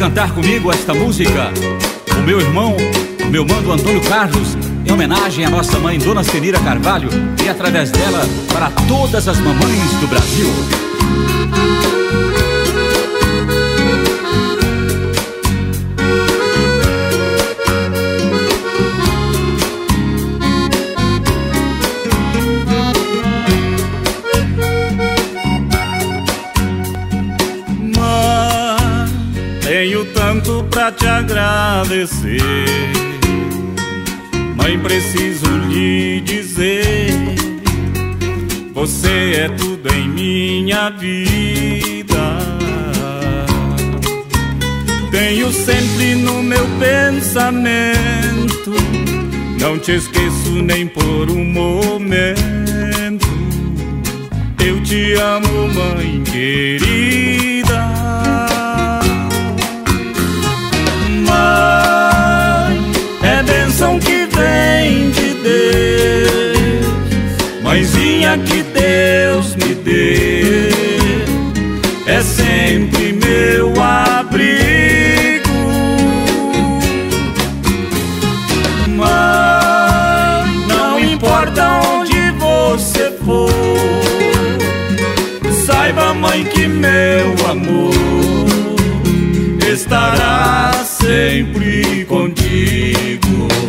cantar comigo esta música o meu irmão, meu mano Antônio Carlos, em homenagem à nossa mãe Dona Senira Carvalho, e através dela para todas as mamães do Brasil. Tenho tanto pra te agradecer, mãe, preciso lhe dizer: você é tudo em minha vida. Tenho sempre no meu pensamento, não te esqueço nem por um momento. Eu te amo, mãe querida. É bênção que vem de Deus, mãezinha que Deus me deu, é sempre meu abrigo. Mãe, não importa onde você for, saiba, mãe, que meu amor estará sempre contigo.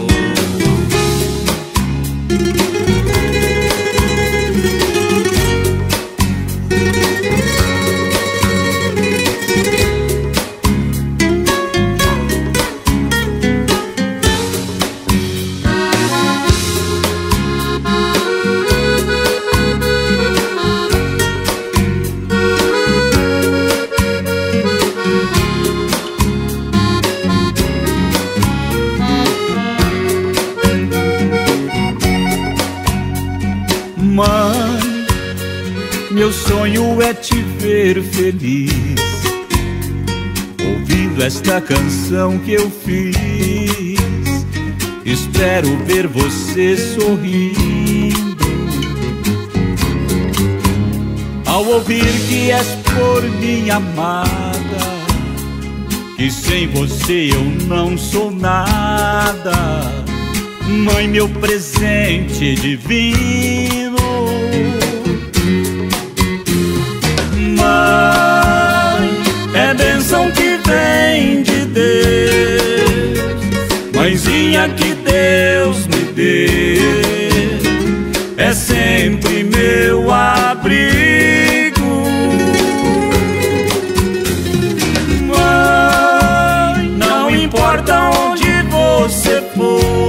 Mãe, meu sonho é te ver feliz, ouvindo esta canção que eu fiz. Espero ver você sorrindo ao ouvir que és por mim amada, que sem você eu não sou nada. Mãe, meu presente divino. Mãe, é bênção que vem de Deus, mãezinha que Deus me deu, é sempre meu abrigo. Mãe, não importa onde você for,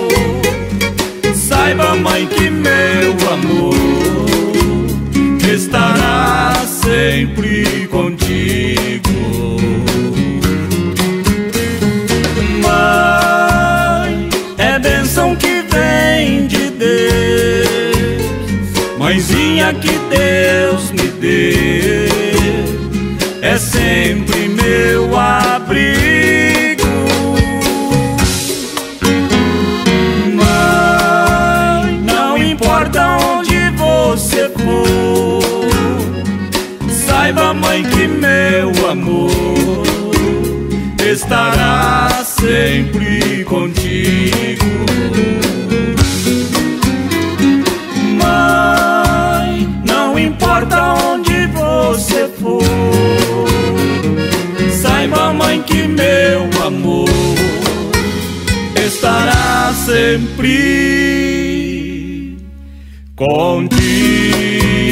saiba, mãe, que meu amor estará sempre contigo. Mãe, é bênção que vem de Deus, mãezinha que Deus me deu, é sempre meu abrigo. Mãe, não importa onde você for, saiba, mãe, que meu amor estará sempre contigo. Mãe, não importa onde você for, saiba, mãe, que meu amor estará sempre contigo.